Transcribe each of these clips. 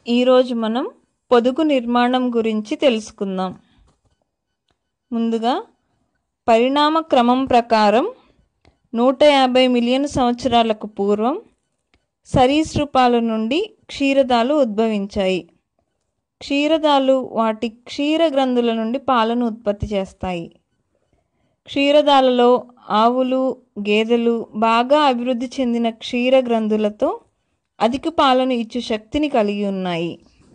ఈరోజు మనం పొదుగు నిర్మాణం గురించి తెలుసుకుందాం. ముందుగా పరిణామ క్రమం ప్రకారం 150 మిలియన్ సంవత్సరాలకు పూర్వం సరీసృపాల నుండి క్షీరదాలు ఉద్భవించాయి. క్షీరదాలు వాటి క్షీర గ్రంథుల నుండి పాలను ఉత్పత్తి చేస్తాయి. క్షీరదాలలో ఆవులు, గేదెలు బాగా అభివృద్ధి చెందిన క్షీర గ్రంథులతో అధిక పాలను ఇచ్చు శక్తిని కలిగి ఉన్నాయి.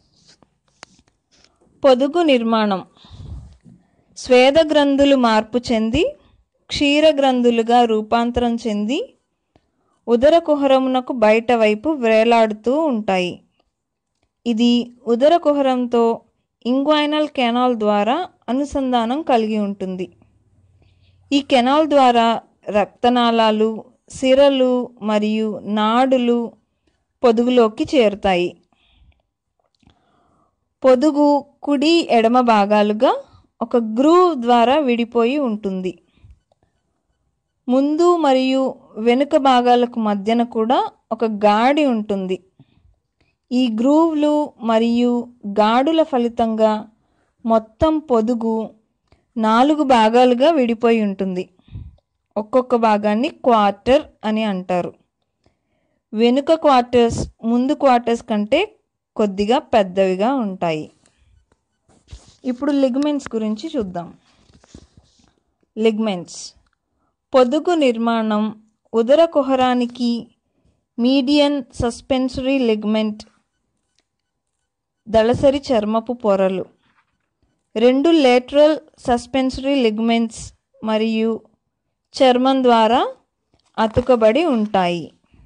పొదుగు నిర్మాణం స్వేద గ్రంథులు మార్పు చెంది క్షీర గ్రంథులుగా రూపాంతరం చెంది ఉదర కుహరమునకు బయట వైపు వేలాడుతూ ఉంటాయి. ఇది ఉదర కుహరంతో ఇంగ్వైనల్ కెనాల్ ద్వారా అనుసంధానం కలిగి ఉంటుంది. ఈ కెనాల్ ద్వారా రక్తనాళాలు, సిరలు మరియు నాడులు పొదుగులోకి చేరుతాయి. పొదుగు కుడి ఎడమ భాగాలుగా ఒక గ్రూవ్ ద్వారా విడిపోయి ఉంటుంది. ముందు మరియు వెనుక భాగాలకు మధ్యన కూడా ఒక గాడి ఉంటుంది. ఈ గ్రూవ్లు మరియు గాడుల ఫలితంగా మొత్తం పొదుగు 4 భాగాలుగా విడిపోయి ఉంటుంది. ఒక్కొక్క భాగాన్ని క్వార్టర్ అని అంటారు. వెనుక క్వార్టర్స్ ముందు క్వార్టర్స్ కంటే కొద్దిగా పెద్దవిగా ఉంటాయి. ఇప్పుడు లిగమెంట్స్ గురించి చూద్దాం. లిగమెంట్స్ పొదుగు నిర్మాణం ఉదర కుహరానికి మీడియన్ సస్పెన్సరీ లిగమెంట్, దళసరి చర్మపు పొరలు, 2 లేటరల్ సస్పెన్సరీ లిగమెంట్స్ మరియు చర్మం ద్వారా అతుకబడి ఉంటాయి.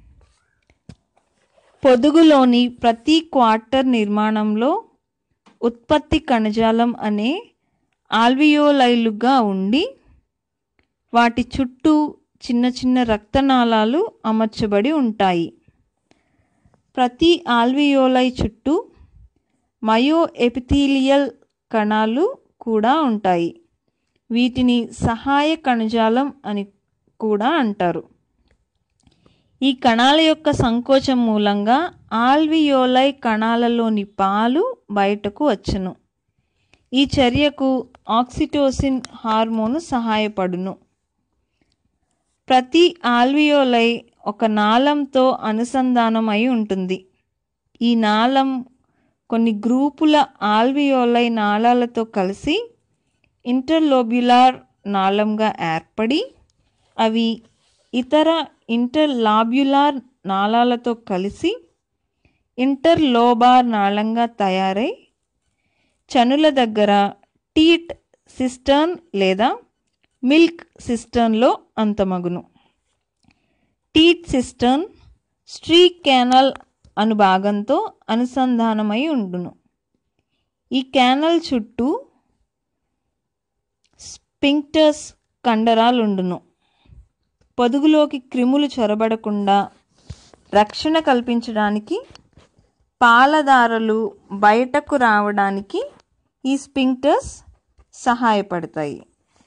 పొదుగులోని ప్రతి క్వార్టర్ నిర్మాణంలో ఉత్పత్తి కణజాలం అనే ఆల్వియోలైలుగా ఉండి వాటి చుట్టూ చిన్న చిన్న రక్తనాళాలు అమర్చబడి ఉంటాయి. ప్రతి ఆల్వియోలై చుట్టూ మయో ఎపిథీలియల్ కణాలు కూడా ఉంటాయి. వీటిని సహాయ కణజాలం అని కూడా అంటారు. ఈ కణాల యొక్క సంకోచం మూలంగా ఆల్వియోలై కణాలలోని పాలు బయటకు వచ్చును. ఈ చర్యకు ఆక్సిటోసిన్ హార్మోను సహాయపడును. ప్రతి ఆల్వియోలై ఒక నాళంతో అనుసంధానమై ఉంటుంది. ఈ నాళం కొన్ని గ్రూపుల ఆల్వియోలై నాళాలతో కలిసి ఇంటర్లోబ్యులార్ నాళంగా ఏర్పడి అవి ఇతర ఇంటర్లాబ్యులార్ నాళాలతో కలిసి ఇంటర్లోబార్ నాళంగా తయారై చనుల దగ్గర టీట్ సిస్టర్న్ లేదా మిల్క్ సిస్టర్న్లో అంతమగును. టీట్ సిస్టర్న్ స్ట్రీక్ కెనాల్ అను భాగంతో అనుసంధానమై ఉండును. ఈ కెనాల్ చుట్టూ స్పింక్టర్స్ కండరాలుండును. పొదుగులోకి క్రిములు చొరబడకుండా రక్షణ కల్పించడానికి పాలధారలు బయటకు రావడానికి ఈ స్పింక్టర్స్ సహాయపడతాయి.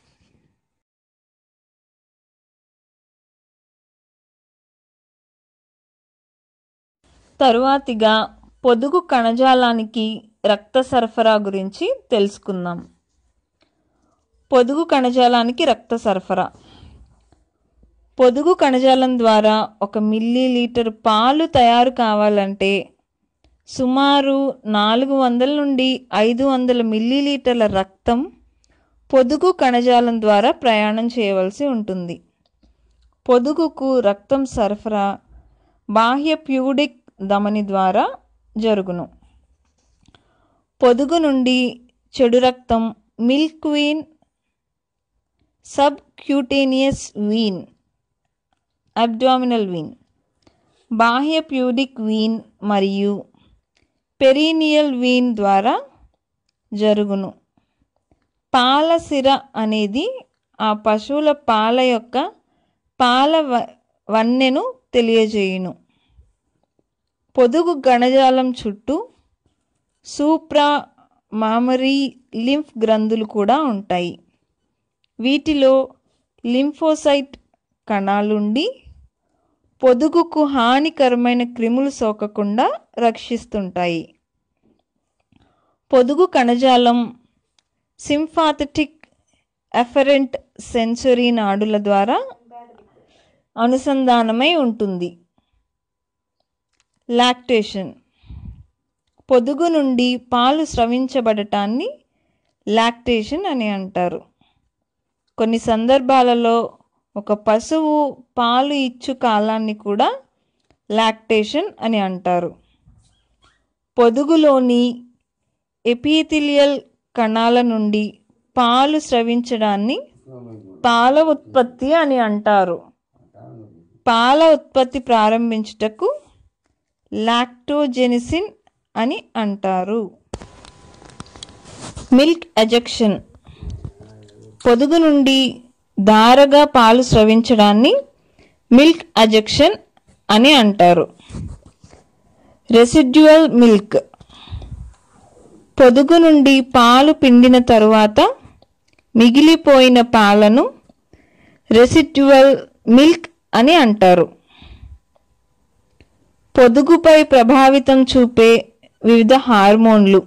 తరువాతిగా పొదుగు కణజాలానికి రక్త సరఫరా గురించి తెలుసుకుందాం. పొదుగు కణజాలానికి రక్త సరఫరా పొదుగు కణజాలం ద్వారా 1 మిల్లీలీటర్ పాలు తయారు కావాలంటే సుమారు 400 నుండి 500 మిల్లీలీటర్ల రక్తం పొదుగు కణజాలం ద్వారా ప్రయాణం చేయవలసి ఉంటుంది. పొదుగుకు రక్తం సరఫరా బాహ్య ప్యూడిక్ ధమని ద్వారా జరుగును. పొదుగు నుండి చెడు రక్తం milk vein, subcutaneous vein, abdominal vein, బాహ్య ప్యూడిక్ వీన్ మరియు పెరీనియల్ వీన్ ద్వారా జరుగును. పాల సిర అనేది ఆ పశువుల పాల యొక్క పాల వన్నెను తెలియజేయును. పొదుగు కణజాలం చుట్టూ సూప్రా మామరీ లింఫ్ గ్రంథులు కూడా ఉంటాయి. వీటిలో లింఫోసైట్ కణాలుండి పొదుగుకు హానికరమైన క్రిములు సోకకుండా రక్షిస్తుంటాయి. పొదుగు కణజాలం సింపాథెటిక్ ఎఫరెంట్ సెన్సరీ నాడుల ద్వారా అనుసంధానమై ఉంటుంది. లాక్టేషన్. పొదుగు నుండి పాలు స్రవించబడటాన్ని లాక్టేషన్ అని అంటారు. కొన్ని సందర్భాలలో ఒక పశువు పాలు ఇచ్చు కాలాన్ని కూడా లాక్టేషన్ అని అంటారు. పొదుగులోని ఎపిథీలియల్ కణాల నుండి పాలు స్రవించడాన్ని పాల ఉత్పత్తి అని అంటారు. పాల ఉత్పత్తి ప్రారంభించుటకు లాక్టోజెనిసిన్ అని అంటారు. Milk ejection. పొదుగు నుండి ధారగా పాలు స్రవించడాన్ని మిల్క్ ఎజెక్షన్ అని అంటారు. Residual milk. పొదుగు నుండి పాలు పిండిన తరువాత మిగిలిపోయిన పాలను రెసిడ్యువల్ మిల్క్ అని అంటారు. పొదుగుపై ప్రభావితం చూపే వివిధ హార్మోన్లు.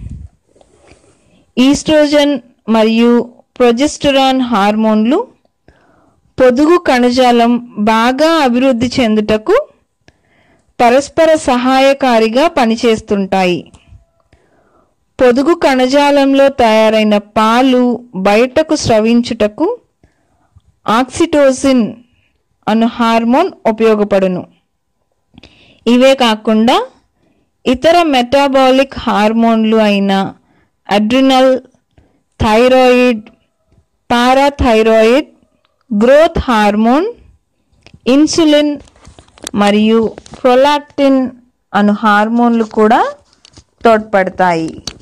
ఈస్ట్రోజన్ మరియు ప్రొజెస్టెరాన్ హార్మోన్లు పొదుగు కణజాలం బాగా అభివృద్ధి చెందుటకు పరస్పర సహాయకారిగా పనిచేస్తుంటాయి. పొదుగు కణజాలంలో తయారైన పాలు బయటకు స్రవించుటకు ఆక్సిటోసిన్ అను హార్మోన్ ఉపయోగపడును. ఇవే కాకుండా ఇతర మెటాబాలిక్ హార్మోన్లు అయిన adrenal, thyroid, parathyroid, growth hormone, insulin మరియు ప్రొలాక్టిన్ అను హార్మోన్లు కూడా తోడ్పడతాయి.